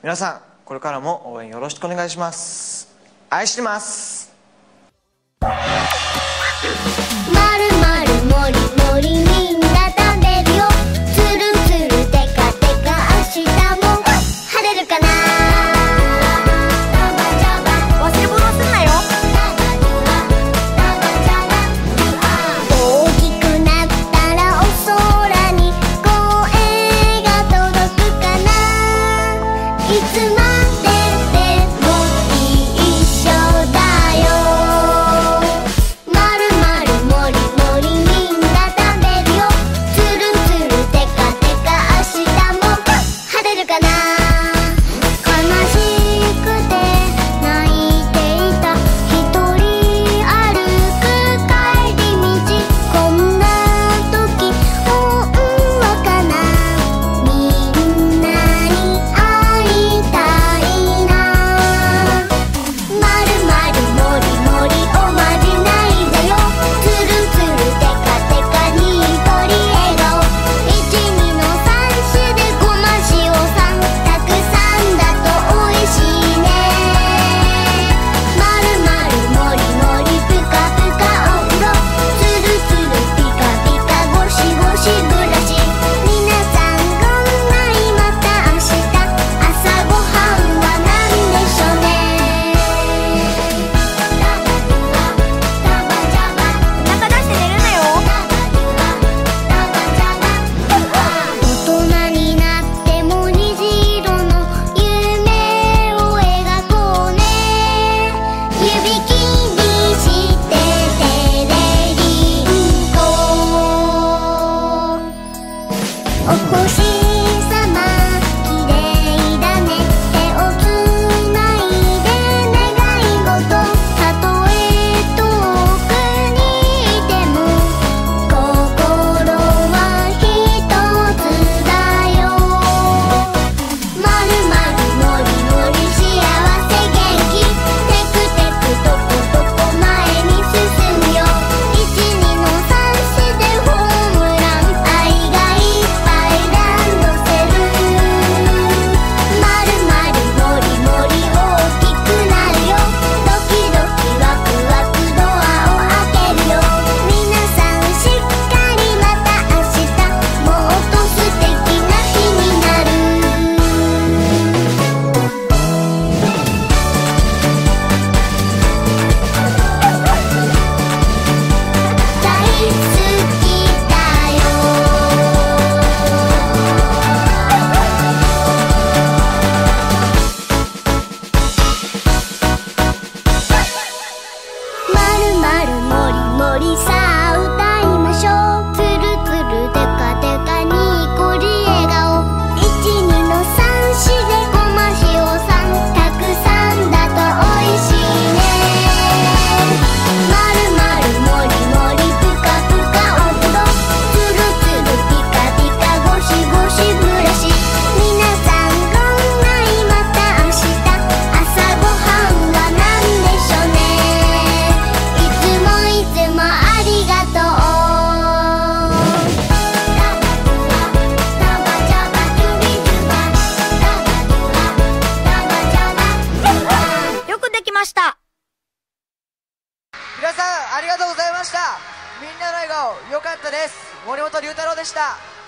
皆さんこれからも応援よろしくお願いします。愛してます。 まるまるもりもりみんな食べるよ。つるつるテカテカ明日も晴れるかな。忘れ物すんなよ。大きくなったらお空に声が届くかな。いつまででも一緒だよ。まるまるもりもりみんな食べるよ。つるつるテカテカ明日も晴れるかな。悲しくて泣いていた一人歩く帰り道。こんな時ほんわかなみんなに会いたいな。まるまるもりもりおまじないだよ。つるつるテカテカにっこり笑顔。12の3種でごま塩さんたくさんだとおいしいね。まるまるもりもりぷかぷかお風呂。つるつるピカピカゴシゴシブラシ。みなさんごんないまた明日。朝ごはんはなんでしょうね。お腹出して寝るなよ。大人になっても虹色の夢を描こうね。指切りしてテレリンコ。お星さまきれいだね。手をつないで願い事。たとえ遠くにいても心はひとつだよ。まるまるもりもり幸せ元気。テクテクトコトコ前に進むよ。12の3種でホームラン。愛がいっぱいランドセル。まるまるもりもり大きくなるよ。ドキドキワクワクドアを開けるよ。みなさんしっかりまた明日。もっと素敵な日になる。大好きだよ。まるまるもりもりさあ歌いましょう。つるつるテカテカにっこり笑顔。12の3種でごま塩さんたくさんだとおいしいね。まるまるもりもりぷかぷかお風呂。つるつるピカピカゴシゴシブラシ。みなさんごんないまた明日。朝ごはんはなんでしょうね。いつもいつもありがとう。よくできました。 皆さんありがとうございました。みんなの笑顔良かったです。森本龍太郎でした。